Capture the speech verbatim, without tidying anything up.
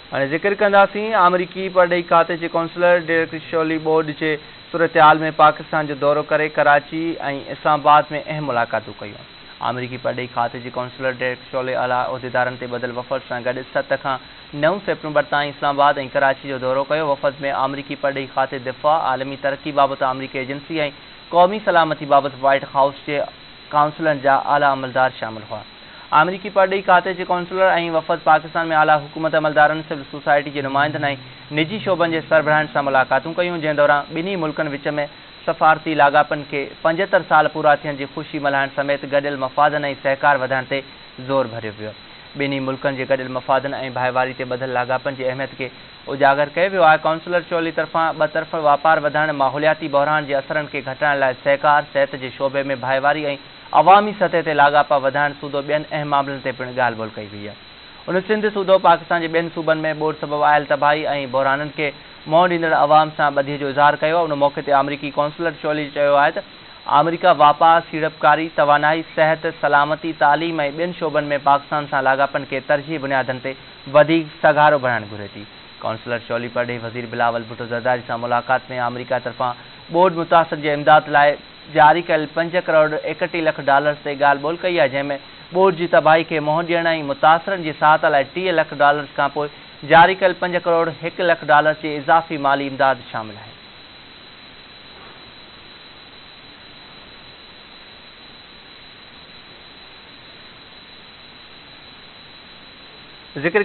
हाणे ज़िक्र कंदासीं अमरीकी परॾेही खाते जे कौंसलर डेरेक शोली बोर्ड जे सूरतहाल में पाकिस्तान जो दौरो करे कराची ऐं इस्लामाबाद में अहम मुलाक़ातूं कयूं। अमरीकी परॾेही खाते जे कौंसलर डेरेक शोले आला उहिदेदारनि ते ॿधल वफ़द सां गॾु सत खां नव सेप्टेम्बर ताईं इस्लामाबाद ऐं कराची जो दौरो कयो। वफ़द में अमरीकी परॾेही खाते दिफ़ा, आलमी तरक़ी बाबति अमरीकी एजेंसी ऐं क़ौमी सलामती बाबति व्हाइट हाउस जे काउंसिलनि जा आला अमलदार शामिल हुआ। अमरीकी परॾेही खाते जे कौंसलर ऐं वफ़द पाकिस्तान में आला हुकूमत अमलदारनि, सिविल सोसाइटी जे नुमाइंदनि ऐं निजी शोबनि जे सरबराहनि सां मुलाक़ातूं कयूं, जंहिं दौरान ॿिन्ही मुल्कनि विच में सफ़ारती लाॻापनि खे पंजहतरि साल पूरा थियण जी ख़ुशी मल्हाइण समेत गॾियल मफ़ादनि ऐं सहकार वधाइण ते ज़ोर भरियो वियो। ॿिन्ही मुल्कनि जे गॾियल मफ़ादनि ऐं भाईवारी ते ॿधल लाॻापनि जी अहमियत खे उजागर कयो वियो आहे। काउंसलर शोली तरफ़ां ॿतरफ़ा वापार वधाइण, माहौलियाती बहिरान जे असरनि खे घटाइण लाइ सहकार, सिहत जे शोबे में भाईवारी ऐं अवामी सतह ते लाॻापा वधाइण सूदो ॿियनि अहम मामलनि ते पिणु ॻाल्हि ॿोल कई वई आहे। उन सिंध सूदो पाकिस्तान जे ॿियनि सूबनि में ॿोॾि सबबि आयल तबाही ऐं बहिराननि खे मुंहुं ॾींदड़ अवाम सां ॿधीअ जो इज़हार कयो आहे। उन मौक़े ते अमरीकी कौंसलर शोली चयो आहे त अमरीका वापार, सीड़पकारी, तवानाई, सिहत, सलामती, तालीम ऐं ॿियनि शोबनि में पाकिस्तान सां लाॻापनि खे तरजीही बुनियादनि ते वधीक सघारो बणाइणु घुरे थी। काउंसलर शोली परॾेही वज़ीर बिलावल भुट्टो ज़रदारी सां मुलाक़ात में अमरीका तरफ़ां ॿोॾि मुतासिर जे इमदाद लाइ जारी कयल पंज करोड़ एकटीह लख डॉलर्स ते ॻाल्हि ॿोल कई आहे, जंहिंमें ॿोॾि जी तबाही खे मुंहुं ॾियण ऐं मुतासिरनि जी साहत लाइ टीह लख डॉलर्स खां पोइ जारी कयल पंज करोड़ हिकु लख डॉलर्स जी इज़ाफ़ी माली इमदाद शामिल आहे। ज़िक्र